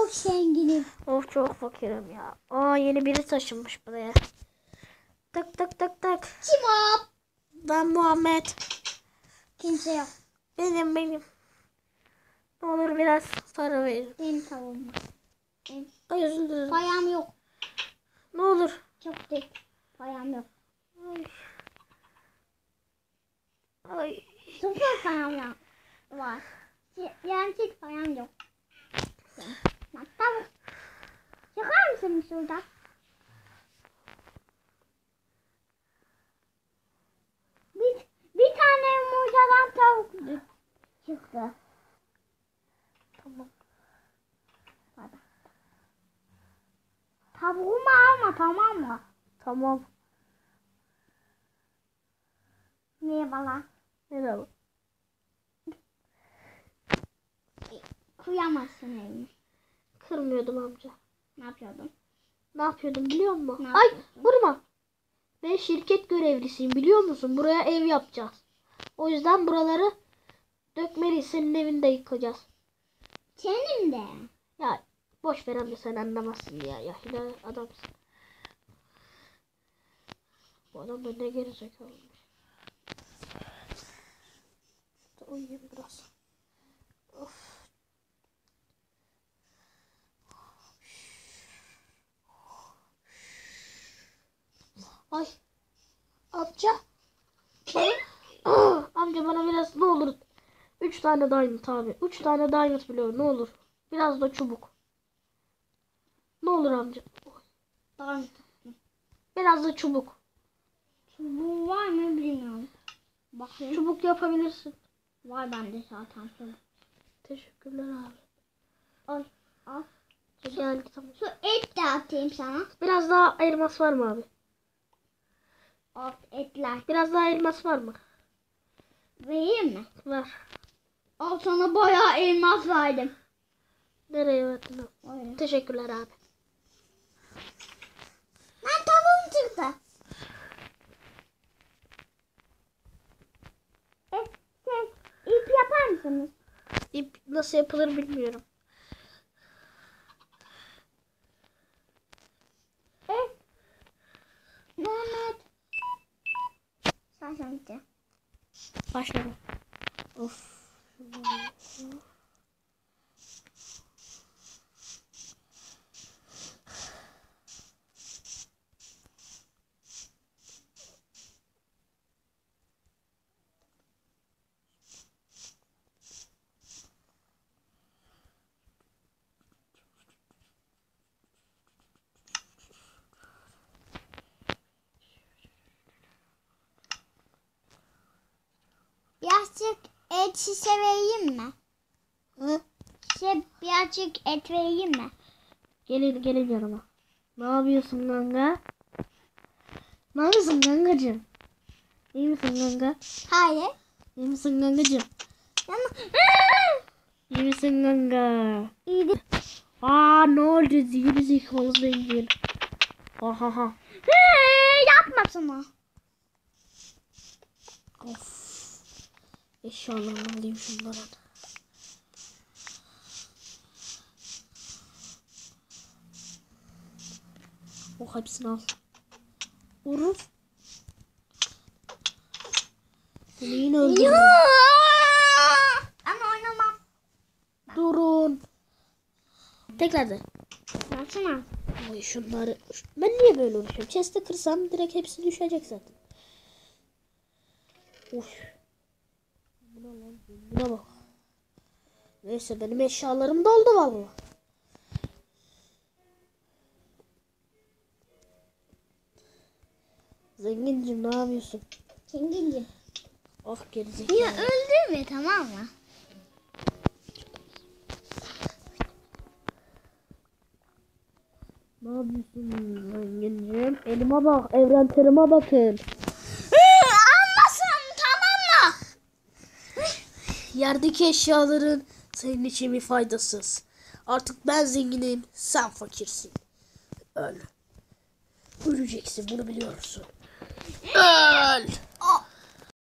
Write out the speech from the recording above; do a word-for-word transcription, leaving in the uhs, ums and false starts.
çok zenginim. Of çok fakirim ya. Aa yeni biri taşınmış buraya. Tak tak tak tak. Kim o? Ben Muhammed. Kimse yok. Benim benim. Ne olur biraz para verin. Benim tavuğum var. Benim Ay özür dilerim. payam yok. Ne olur. Çok değil. Payam yok. Ay. Ay. Sıfır payam yok. Var. Yani hiç payam yok. Bak tavuk. Çıkar mısın şuradan? Bir, bir tane yumurtadan tavuk çıktı. Tamam. Hadi. Tavuğumu alma, tamam mı? Tamam. Merhabalar. Merhaba. Kıyamazsın elini. Kırmıyordum amca. Ne yapıyordun? Ne yapıyordum biliyor musun? Ne Ay yapıyorsun? vurma. Ben şirket görevlisiyim biliyor musun? Buraya ev yapacağız. O yüzden buraları dökmeliyiz. Senin evini de yıkacağız. Senin de. Ya boş ver amca sen anlamazsın ya. Yaşlı adamsın. Bu adam da ne gerizekalıymış. Uyuyayım biraz. Of. Ay. Amca. Bana, amca bana biraz ne olur. Üç tane diamond abi. Üç tane diamond biliyor ne olur. Biraz da çubuk. Ne olur amca. Tamam. Biraz da çubuk. Bu var mı bilmiyorum. Bakayım. Çubuk yapabilirsin. Var bende zaten çubuk. Teşekkürler abi. Al. Al. Gel tamam. Şu et de atayım sana. Biraz daha elmas var mı abi? Al etler. Biraz daha elmas var mı? Vereyim mi? Var. Al sana bayağı elmas verdim. Nereye verdin abi? Oraya. Teşekkürler abi. Lan tavuğum çıktı. E, şey, ip yapar mısınız? İp nasıl yapılır bilmiyorum. E, Mehmet. Sen sen bitti. Başlayalım. Of. Birazcık et şişe vereyim mi? Hı? Şişe birazcık et vereyim mi? Gelin gelin yanıma. Ne yapıyorsun ganga? Ne yapıyorsun gangacığım? İyi misin ganga? Hayır. İyi misin gangacığım? Ama... İyi misin ganga? İyi değil. Aa ne oldu? Zihni zihni zengin. Ha ha ha. Yapma sana. Of. Eşyalarını alayım şunların. O hepsini al. Vurur. Seni yine öldürürüm. Ama oynamam. Durun. Tekrar de. Yapsana. Ay şunları. Ben niye böyle uğraşıyorum? Chest'e kırsam direkt hepsi düşecek zaten. Uf. Buna lan. Buna bak. Neyse benim eşyalarım doldu vallahi. Zengincim ne yapıyorsun? Zengincim. Ah gerizekalı. Ya öldürme tamam mı? Ne yapıyorsun zengincim? Elime bak, evrenterime bakın. Almasın tamam mı? Yerdeki eşyaların senin için bir faydasız. Artık ben zenginim, sen fakirsin. Öl. Öleceksin, bunu biliyorsun. Öl. Aa,